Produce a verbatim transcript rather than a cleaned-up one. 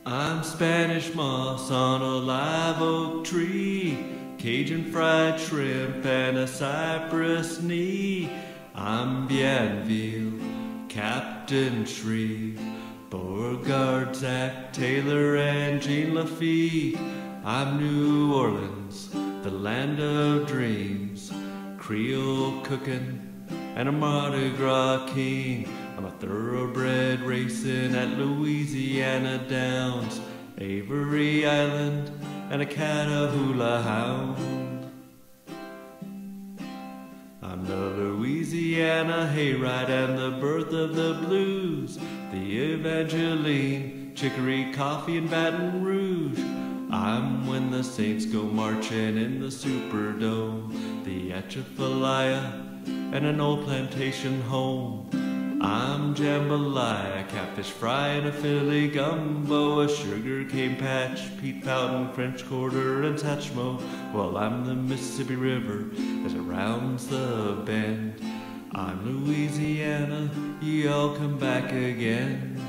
I'm Spanish moss on a live oak tree, Cajun fried shrimp and a cypress knee. I'm Bienville, Captain Shreve, Beauregard, Zach Taylor, and Jean Lafitte. I'm New Orleans, the land of dreams, Creole cooking and a Mardi Gras king. I'm a thoroughbred racing at Louisiana Downs, Avery Island, and a Catahoula hound. I'm the Louisiana hayride and the birth of the blues, the Evangeline, Chicory Coffee, and Baton Rouge. I'm when the Saints go marching in the Superdome, the Atchafalaya, and an old plantation home. I'm jambalaya, catfish fry, and a Philly gumbo, a sugar cane patch, peat fountain, French Quarter, and Satchmo. Well, I'm the Mississippi River as it rounds the bend. I'm Louisiana, y'all come back again.